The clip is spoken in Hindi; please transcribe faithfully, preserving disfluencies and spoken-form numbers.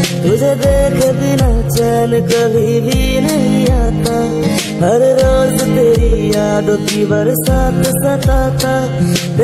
तुझे देखे बिना चैन कभी भी नहीं आता। हर रोज तेरी यादों की बरसात सताता।